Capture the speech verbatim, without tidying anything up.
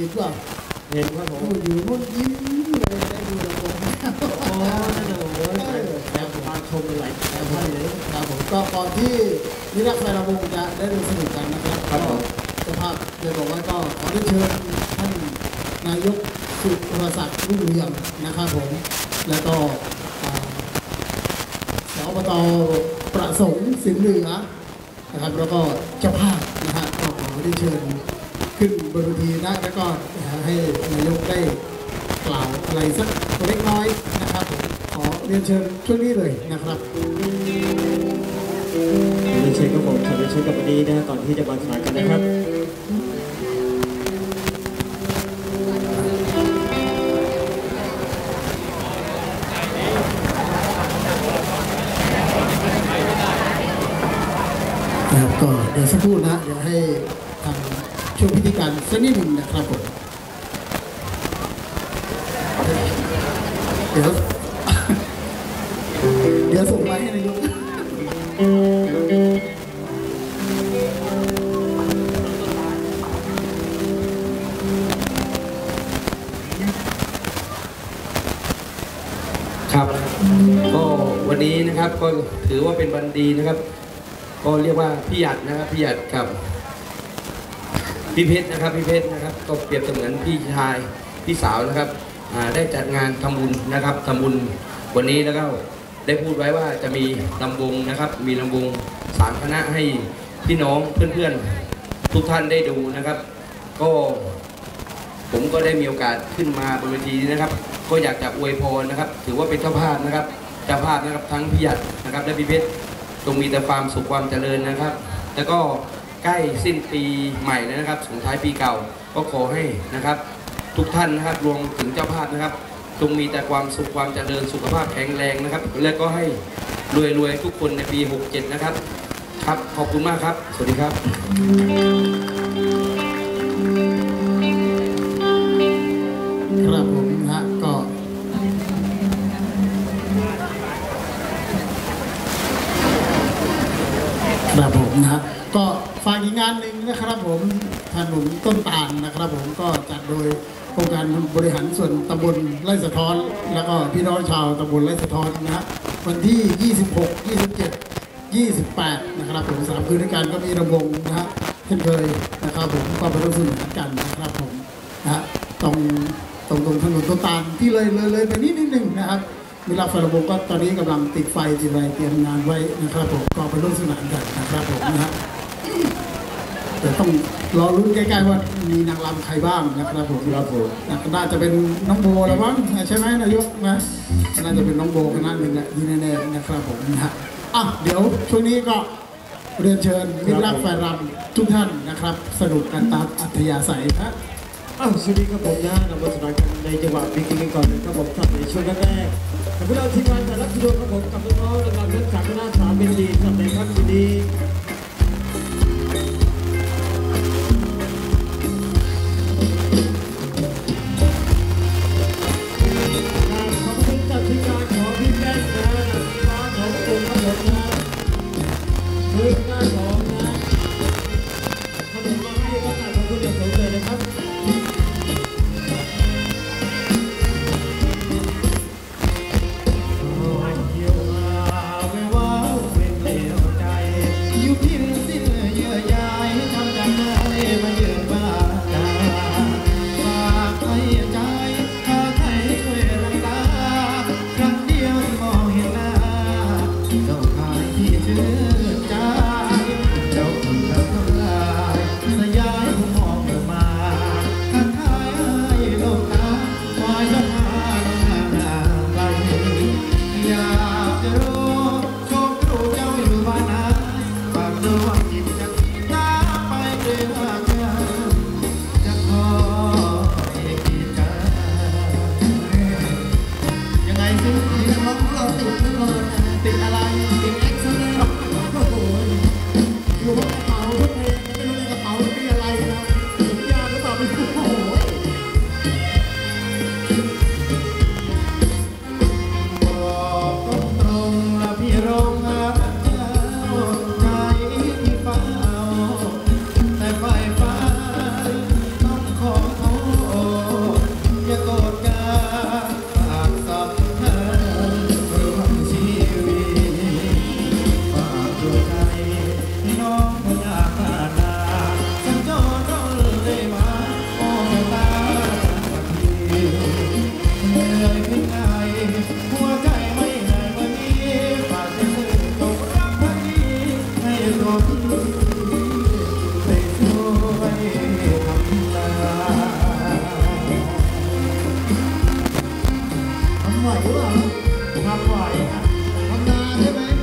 ห็นว่าเห็นว่าผมอยู่นู่นยิ้มเลยได้ดูละครอ๋อนั่นน่ะโอ้ยแล้วมาชมเป็นหลายท่านเลยครับผมก็ก่อนที่นิรักไฟระวงจะได้ดูสนุกกันนะครับก็เจ้าภาพเลยบอกว่าก็ขอได้เชิญท่านนายกสุรศักดิ์รุ่งเรืองนะครับผมแล้วก็สอบต.ประสงค์สินเหนือนะครับแล้วก็เจ้าภาพนะฮะก็ขอได้เชิญขึ้นบนเวทีนะแล้วก็ให้นายกได้กล่าวอะไรสักเล็กน้อยนะครับผมขอเรียนเชิญช่วงนี้เลยนะครับเรียนเชิญกับผมขอเรียนเชิญกับวันนี้นะก่อนที่จะมาสายกันนะครับก็เดี๋ยวสักครู่นะเดี๋ยวให้ทางช่วงพิธีการสักนิดหนึ่งนะครับผมเดี๋ยวเดี๋ยวส่งมาให้นายกครับก็วันนี้นะครับก็ถือว่าเป็นวันดีนะครับก็เรียกว่าพี่หยัดนะครับพี่หยัดกับพี่เพชรนะครับพี่เพชรนะครับก็เปรียบเสมือนพี่ชายพี่สาวนะครับได้จัดงานทำบุญนะครับทำบุญวันนี้แล้วก็ได้พูดไว้ว่าจะมีลำวงนะครับมีลำวงสามคณะให้พี่น้องเพื่อนๆทุกท่านได้ดูนะครับก็ผมก็ได้มีโอกาสขึ้นมาบนเวทีนะครับก็อยากจะอวยพรนะครับถือว่าเป็นเจ้าภาพนะครับเจ้าภาพนะครับทั้งพี่หยัดนะครับและพี่เพชรจงมีแต่ความสุขความเจริญนะครับแล้วก็ใกล้สิ้นปีใหม่แล้วนะครับส่งท้ายปีเก่าก็ขอให้นะครับทุกท่านนะครับรวมถึงเจ้าภาพนะครับจงมีแต่ความสุขความเจริญสุขภาพแข็งแรงนะครับและก็ให้รวยๆทุกคนในปีหกเจ็ดนะครับครับขอบคุณมากครับสวัสดีครับครับผมนะก็ครับผมนะก็ฝากอีกงานหนึ่งนะครับผมถนนต้นตาลนะครับผมก็จัดโดยโครงการบริหารส่วนตำบลไร่สะท้อนแล้วก็พี่น้องชาวตำบลไร่สะท้อนนะฮะวันที่ยี่สิบหก ยี่สิบเจ็ด ยี่สิบแปดนะครับผมสามคืนด้วยกันก็มีระวงนะฮะเช่นเคยนะครับผมก็ไปร่วมสนุกกันนะครับผมนะฮะตรงตรงตรงถนนต้นตาลที่เลยเลยเลยไปนิดนิดหนึ่งนะครับมีรับไฟระบบก็ตอนนี้กำลังติดไฟติดอะไรเตรียมงานไว้นะครับผมก็ไปร่วมสนานกันนะครับผมนะฮะแต่ต้องรอรุ้นใกล้ๆว่ามีนางรำใครบ้างนะครับผมครับผมน่าจะเป็นน้องโบแล้วมั้งใช่ไหมนายกนะน่าจะเป็นน้องโบคณะหนึ่งแหละที่แน่ๆนะครับผมนะฮะอ่ะเดี๋ยวช่วงนี้ก็เรียนเชิญมิตรรักแฟนรำทุกท่านนะครับสนุกกันตามอัธยาศัยนะอ้าวสวัสดีครับผมนะเรามาสนานกันในจังหวะบิ๊กกันก่อนนะครับผมครับในช่วงแรกๆกับพวกเราทีมงานแต่ละทีมครับผมกับน้องๆระดับนักจากคณะสามเป็นดีสำหรับในค่ำคืนนี้ขอบคุณจากทีมงานของพี่แก้มนะฟ้าของคุณครับผมนะคืองานของนะขนมมาให้ก็ขอบคุณอย่างสูงเลยนะครับอำไหวหรือเปล่าทำไหวอ่ะทำนาใช่ไหม